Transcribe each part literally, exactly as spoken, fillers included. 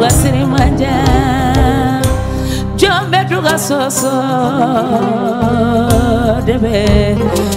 duga siri manja jombe duga soso debe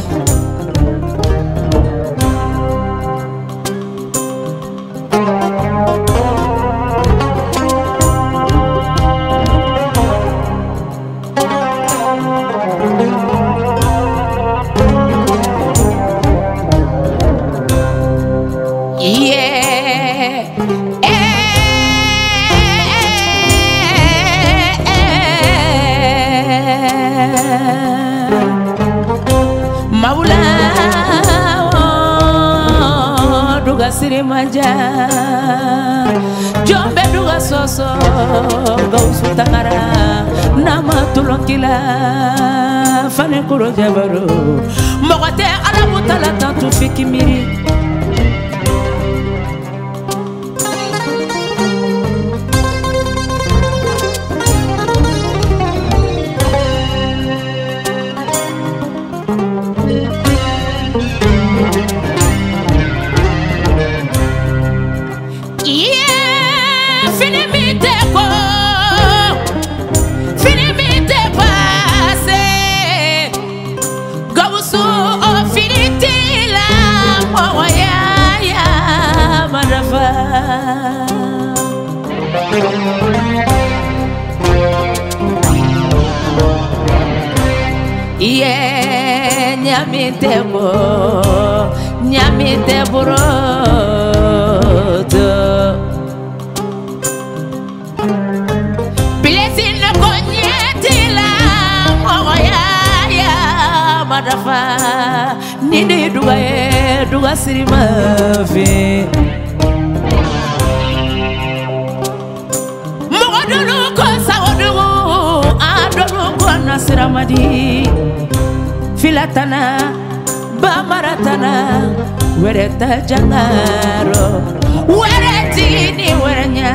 siri manja jombe duga soso gausu tangara nama tulokila fane kuro jabaru mogote alamu talata tu fikimiri yeah, nyamite bo, nyamite brodo. Blessing no konyetila, oh ya ya, madafa. Nini duga ye, duga sirima fi. Mogodulu ko sawodu, adolu ko nasiramadi. Filatana, bamaratana, wereta jangaro, weretini werenya.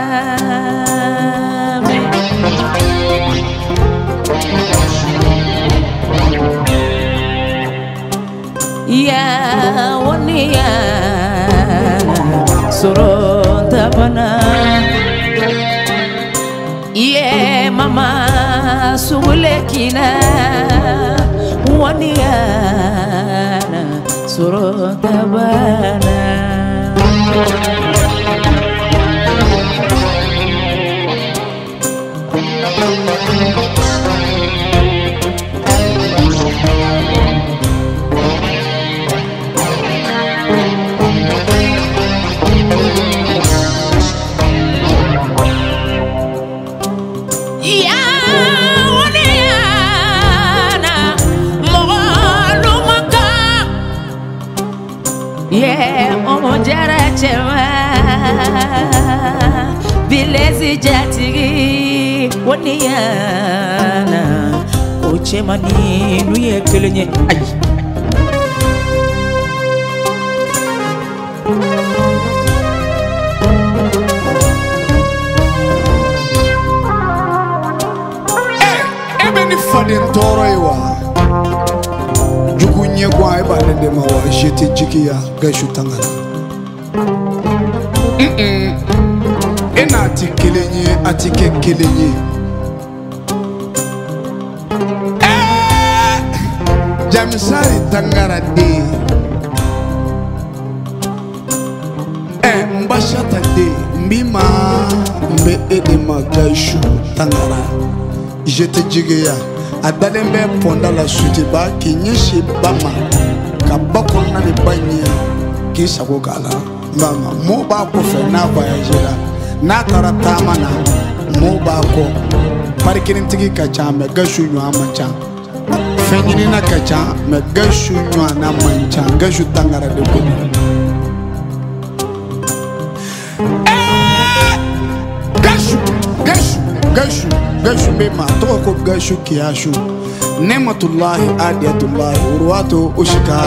Ya wonia, suron tabana. Ye mama sugulekina. Waniana surotabana yeah, oh jara chema, bilezi jatigi, waniana, oh chema ni nuye kelenye, ay. Eh, ebe ni fadin toro iwa. Jugunye kwa eba nende mawa jete jikia gaishu tangana. Mm mm. Ena ati kelenye ati ke kelenye. Eh, jamisari tangara de. Eh, mbashata de mbima mbe edema gaishu tangara. Jete jikia. Adalembe ponda la sutiba kinyeshi bama kabakona ni banya kisago kala mama mo ba ko fe na voyagera na karata mana mo ba ko parkirin tigi kacha me gashu nyu amancha fenyini na kacha me gashu nyu na mancha gashu tangara de ko eh gashu gashu gashu gashu bema toko gashu kiashu nematullahi adiyatullahi urwatu ushika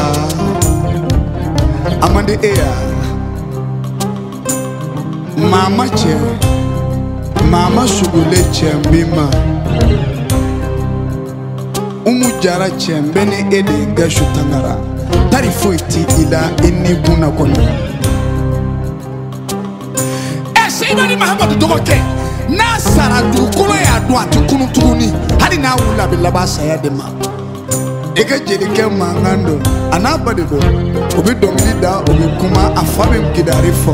amande eya mama che mama sugule chembima umujara chembene ede gashu tangara tarifoiti ila inni kuna kono Kulubali Mahamadu Dogoke na sara dukolo ya do ati kunu tuguni hali na wula bi laba saya de ma ege jeli ke mangando anabade do obi domini da obi kuma afabe mkidari fo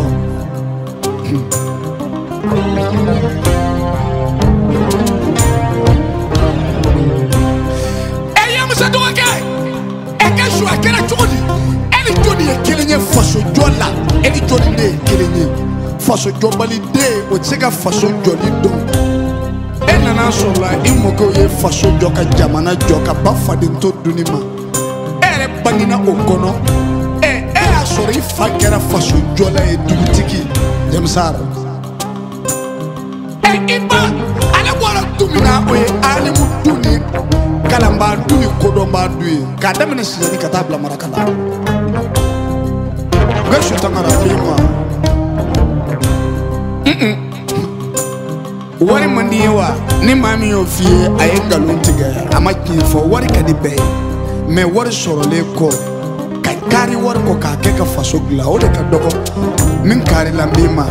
eya musa Dogoke eke shu akera chudi eni jodi e kelenye faso jola eni jodi de kelenye faso jobali de o tsega faso joli do enana sola imoko ye faso joka jamana joka bafade to dunima ere bangina okono e e asori fakera faso jola e dubitiki jamsar e iba ale wala tumina o e ale muduni kalamba duni kodomba dui kadamene sizani katabla marakala gashu tangara bima wari mandi yawa ni mami yo fie ayenga luntiga amaki fo wari kadi be me wari sorole ko kai kari wari ko ka ke ka faso gla o de ka dogo min kari lambima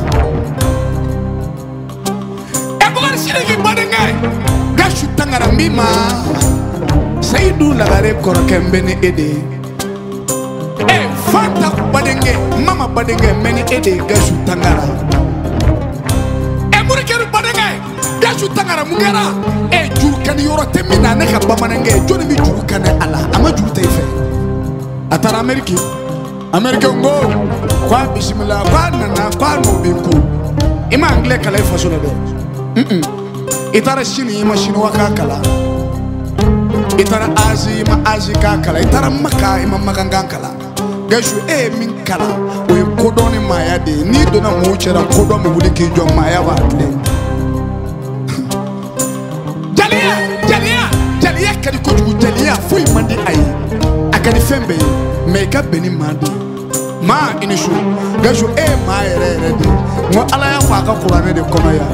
e bo wari shiriki badenga gashu tangara mbima saidu lagare ko kembene ede e fanta badenge mama badenge meni ede gashu tangara murikeru badenge gashu tangara mungera e juru kan yoro temina ne ka bamanenge joni mi juru kan ala ama juru tayfe atara ameriki amerika ngo kwa bismillah kwa nana kwa no binku ima angle kala faso le mm mm itara shini ima shini waka kala itara azi ima azi ka kala itara maka ima makanga kala gashu e min kala o kodoni maya de ni dona mo chera kodo mo wuli ki jo maya ba de jalia jalia jalia kadi ko ju jalia foi mandi ai akadi fembe me ka beni mandi ma inishu gashu e ma ere ere de mo ala ya fa ka qur'ane de kono ya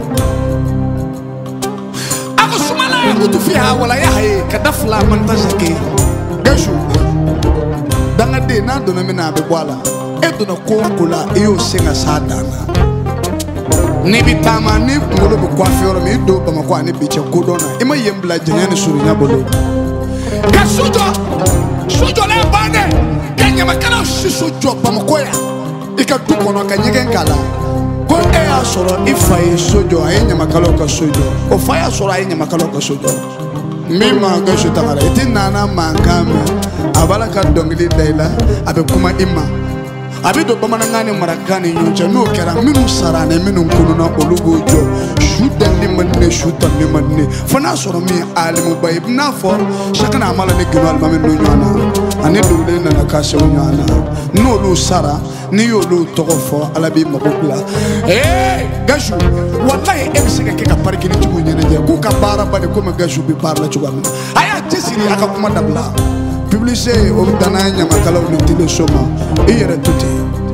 ako sumala ya mutu fiha wala ya hay kadafla man tashake gashu danga de na dona mina be bwala e dona ko kula e o singa sadana ni bitama ni ngolo be kwa fioro mi do ba makwa ni biche kodona e ma yembla jenya ni suru nya bolo ka sujo sujo le bande kenya makana sujo ba makoya e ka du kono ka nyegen kala ko e asoro ifa e sujo e nya makalo ka sujo o fa ya soro e nya makalo ka sujo mima gashu tangara itinana mangame abala ka dongili daila abe kuma imma abi do bamana ngani marakani nyonja no kera minu sarane minu kununa olugo jo shudan limanne shutan limanne fana soro mi alimu bayib na for shakana amala ne gino almame no nyana ani do le na kashe nyana no lu sara ni yo lu togofo alabi mabukla eh gashu wallahi emsika ke ka parki ni tugu nyene je ku ka bara bade ko ma gashu bi parla tugu aya tisiri aka kuma dabla publicité o dana nyama kala o tile soma e yere tuti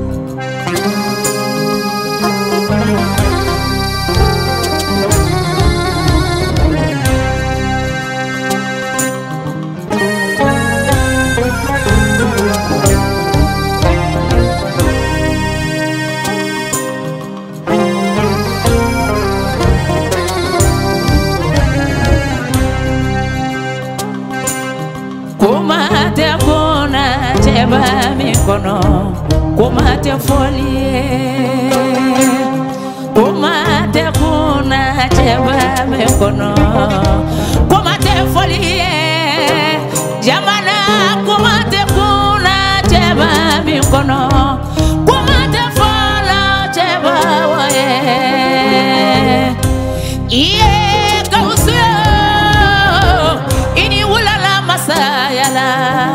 kono kuma te folie kuma te kuna cheba me kono kuma te folie jamana kuma te kuna cheba me kono kuma te fola cheba wae iye kausia ini wala la masayala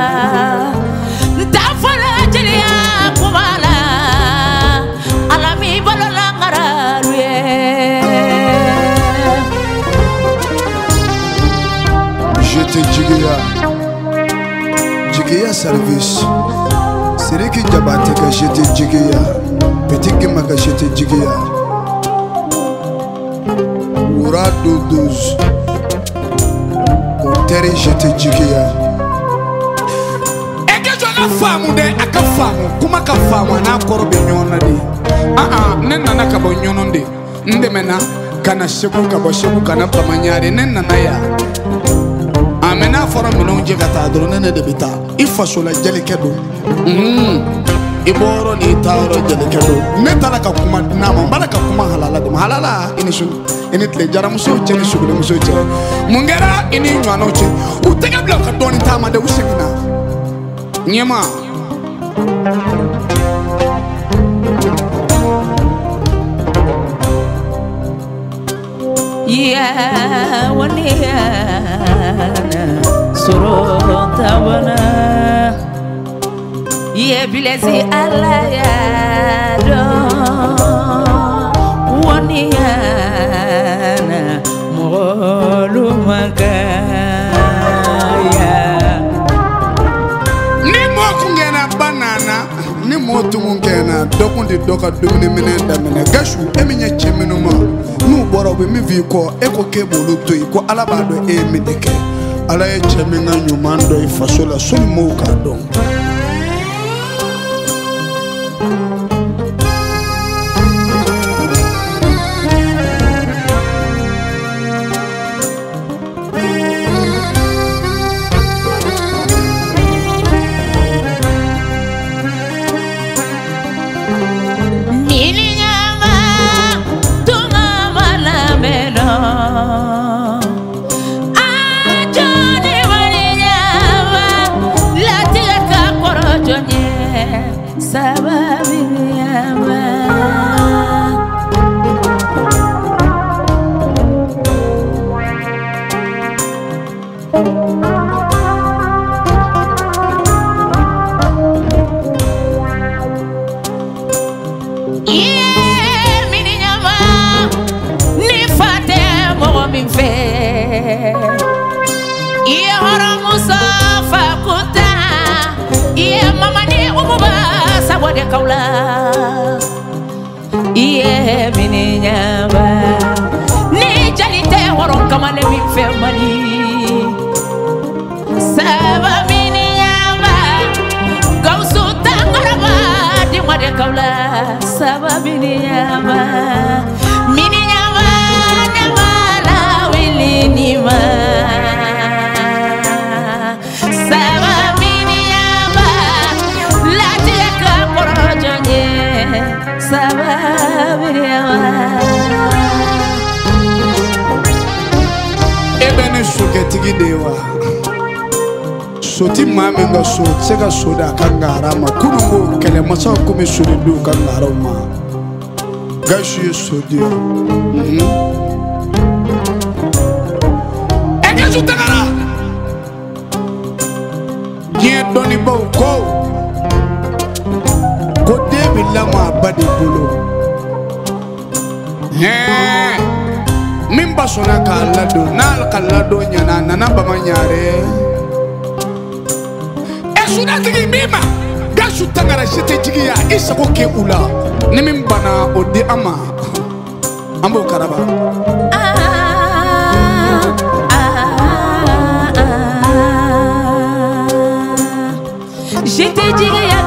Jigiya Jigiya service Siriki jabate ka jete Jigiya Petit gima ka jete Jigiya Wura douze Oteri jete Jigiya ka faamu de a ka faamu kuma ka faamu n'a kɔrɔ bɛ ɲɔgɔn na de ah ah ne nana ka bɔ ɲɔnɔn de n dɛmɛna ka na Segu ka bɔ Segu ka na Bamaɲare ne nana yan a mɛ n'a fɔra minɛnw jɛ ka taa dɔrɔn ne ne de bɛ taa i fasola jelikɛ don i bɔ yɔrɔ n'i taa yɔrɔ jelikɛ don ne taara ka kuma n'a ma n b'a la ka kuma halala de ma halala i ni su i ni tile jaramusow cɛ ni sugulenmusow cɛ mun kɛra i ni ɲɔgɔnnaw cɛ u tɛgɛ bila u ka dɔɔni taama de u seginna ɲɛma ya waniya soro tabana ye bilezi ala ya do waniya molu makaya ni mo kungena banana ni mo tungena dokundi doka dumuni minenda mena gashu eminya cheminuma nu boro be mi vi ko e ko ke bolu toyi ko ala ba do e mi deke ala e cheminga nyuman do ifasola soli mo ka don kaula iye mininyaba ni jalite horon kamale mi femali saba mininyaba gausu tangaraba di wade kaula saba mininyaba mininyaba namala wilinima ebene suketigi dewa soti mame nga so sega soda kangara ma kunungo kele masa kumi suridu kangara ma gashi sodi mhm ege sutagara ye doni bo ko ko debi lama badi bulu eh mimba sona kalado nal kalado nyana nana Bamaɲare esuna tigi mima gasu tangara shite tigi ya isako ke ula ni mimba na odi ama ambo karaba j'étais dit